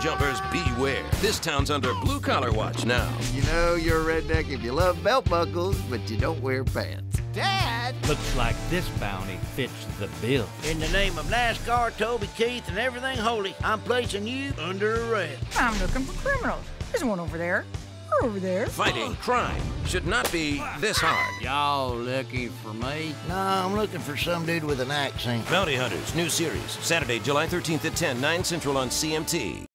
jumpers, beware. This town's under blue-collar watch now. You know you're a redneck if you love belt buckles, but you don't wear pants. Dad! Looks like this bounty fits the bill. In the name of NASCAR, Toby, Keith, and everything holy, I'm placing you under arrest. I'm looking for criminals. There's one over there. Over there. Fighting crime should not be this hard. Y'all looking for me? No, I'm looking for some dude with an accent. Bounty Hunters, new series, Saturday, July 13th at 10, 9 Central on CMT.